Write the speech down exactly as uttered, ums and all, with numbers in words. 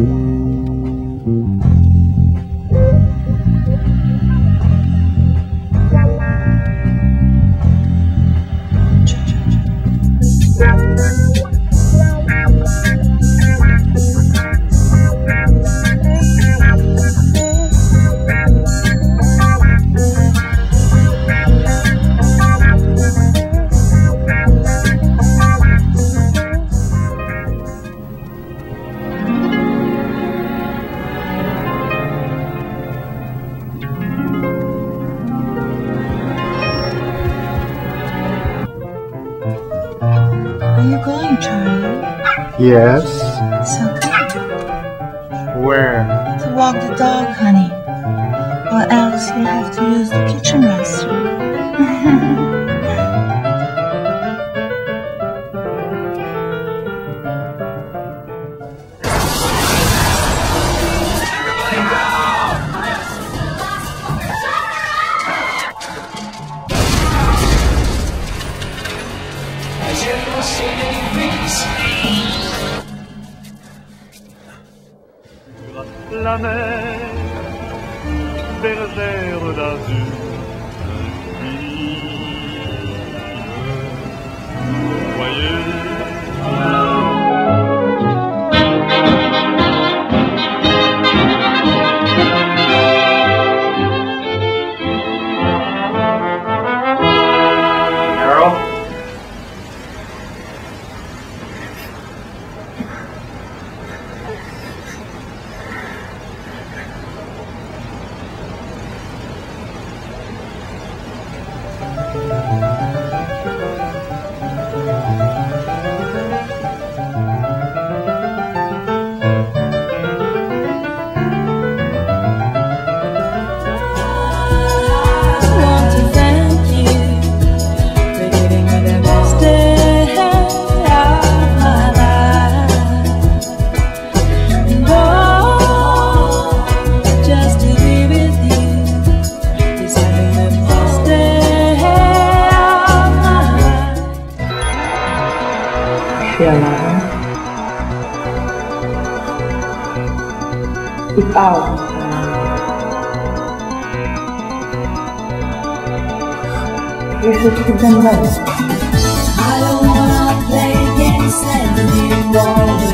Are you going, Charlie? Yes. So good. Where? To walk the dog, honey. Or else you'll have to use the kitchen restroom. La mer, bergère d'azur, voyez. It's out. You should keep them running. I don't wanna play games anymore.